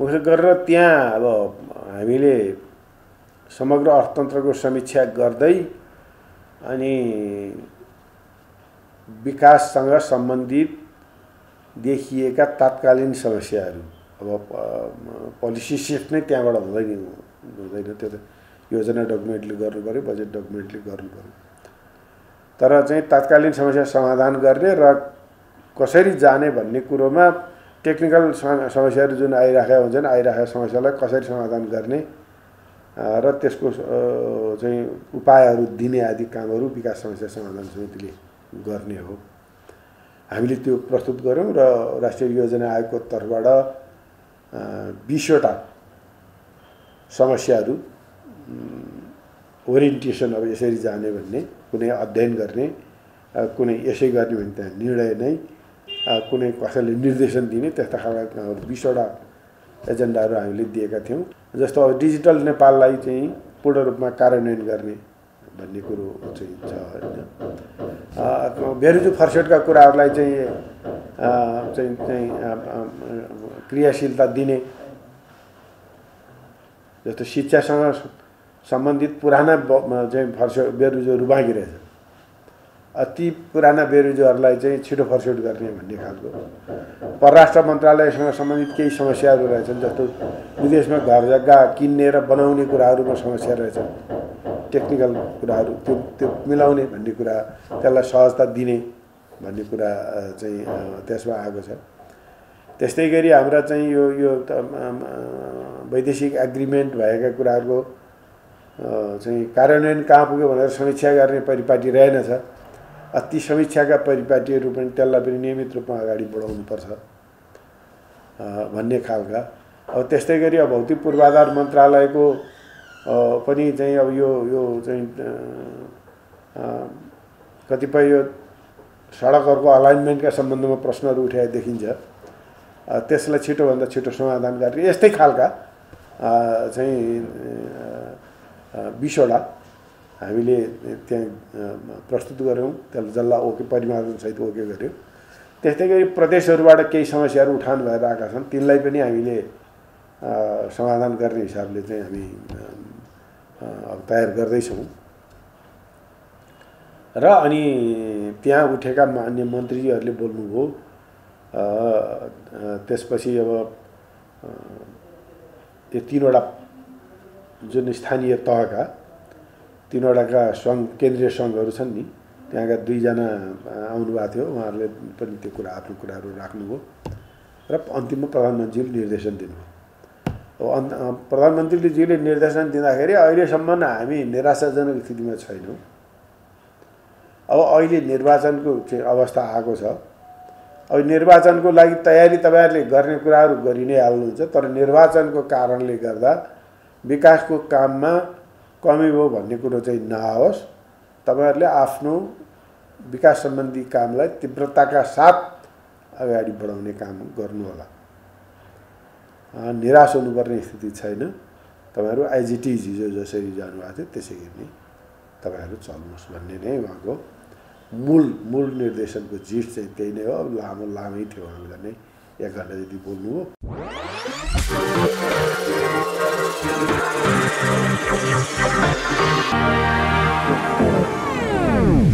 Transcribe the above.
मुख्य गरेर त्यहाँ अब हामीले समग्र अर्थतन्त्रको समीक्षा गर्दै अनि विकाससँग सम्बन्धित देखिएका तात्कालीन समस्याहरू अब पोलिसी सिफ्ट नै त्यहाँबाट हुँदैन त्यो त योजना डकुमेन्टले गर्नु पर्यो बजेट डकुमेन्टले गर्नु पर्यो तर चाहिँ तात्कालीन समस्या समाधान गर्ने र कसरी जाने भन्ने कुरोमा टेक्निकल समस्याहरू जुन आइराखेका हुन्छन् आइराखेका समस्यालाई कसरी समाधान गर्ने र त्यसको चाहिँ उपायहरू दिने आदि कामहरू विकास समस्या समाधान समितिले गर्ने हो। हामीले त्यो प्रस्तुत गर्यौं र राष्ट्रिय योजना आयोगको तर्फबाट 20वटा समस्याहरू ओरिएन्टेसन अब यसरी जाने भन्ने कुनै अध्ययन गर्ने कुनै यसै गर्ने भन्ने त्यहाँ निर्णय नै कुनै कसैले निर्देशन दिने त्यस्ता खालका 20वटा एजेन्डाहरू हामीले दिएका थियौं। जस्तो अब डिजिटल नेपाललाई चाहिँ पूर्ण रूपमा कार्यान्वयन गर्ने भन्ने कुरो चाहिँ छ हैन। बेरोजगार फर्सेटका कुराहरूलाई चाहिँ क्रियाशीलता दिने जस्तो शिक्षासँग सम्बन्धित पुराना चाहिँ बेरोजगारहरू बाँकी रहेछ अति पुराना बेरोजगारलाई चाहिँ छिटो फर्सेट गर्ने भन्ने खालको परराष्ट्र मन्त्रालयसँग सम्बन्धित केही समस्याहरू रहेछन् जस्तो विदेशमा घर जग्गा किन्ने र बनाउने कुराहरूमा समस्या रहेछन् टेक्निकल कुराहरू त्यो मिलाउने भन्ने कुरा त्यसलाई सहजता दिने भन्ने कुरा चाहिँ त्यसमा आएको छ। त्यस्तै गरी हाम्रा चाहिँ यो वैदेशिक एग्रिमेन्ट भएका कुराहरूको चाहिँ कार्यान्वयन कहाँ पुग्यो भनेर समीक्षा गर्ने परिपाटी रहेनछ। ती समीक्षाका परिपाटीहरू पनि त्यसलाई पनि नियमित रूपमा अगाडि बढाउनुपर्छ भन्ने खालका। अब त्यस्तै गरी अब भौतिक पूर्वाधार मन्त्रालयको पनि चाहिँ अब यो चाहिँ कतिपय यो सडकहरूको अलाइनमेन्टका सम्बन्धमा प्रश्नहरू उठाएको देखिन्छ। त्यसलाई छिटोभन्दा छिटो समाधान गर्ने यस्तै खालका चाहिँ 20वटा हामीले त्यहाँ प्रस्तुत गर्यौं। त्यसलाई जल्ला ओके परिमार्जनसहित ओके गर्यौं। त्यस्तै गरी प्रदेशहरूबाट केही समस्याहरू उठान भएर आएका छन् तिनलाई पनि हामीले समाधान गर्ने हिसाबले चाहिँ हामी अब तयार गर्दैछौँ र अनि त्यहाँ उठेका मान्य मन्त्रीहरूले बोल्नुभयो। त्यसपछि अब त्यो 3वटा जुन स्थानीय तहका 3वटाका सङ्घ केन्द्रीय सङ्घहरू छन् नि त्यहाँका 2जना आउनुभएको थियो उहाँहरूले पनि त्यो कुरा आफ्नो कुराहरू राख्नुभयो र अन्तिममा प्रधानमन्त्रीले निर्देशन दिनुभयो। अब प्रधानमन्त्रीले निर्देशन दिँदाखेरि अहिलेसम्म हामी निराशाजनक स्थितिमा छैनौँ। अब अहिले निर्वाचनको चाहिँ अवस्था आएको छ। अब निर्वाचनको लागि तयारी तपाईहरुले गर्ने कुराहरू गरि नै हाल्नुहुन्छ तर निर्वाचनको कारणले गर्दा विकासको काममा कमी भयो भन्ने कुरो चाहिँ नआओस्। तपाईहरुले आफ्नो विकास सम्बन्धी कामलाई तीव्रताका साथ अगाडि बढाउने काम गर्नु होला। निराश हुनुपर्ने स्थिति छैन। तपाईहरु आइजिटी हिजो जसरी जानुभएको थियो त्यसै गरी तपाईहरु चल्नुहोस् भन्ने नै उहाँको मूल निर्देशनको जिस्ट चाहिँ त्यही नै हो। लामै थियो उहाँले नै 1 घण्टा जति बोल्नु हो।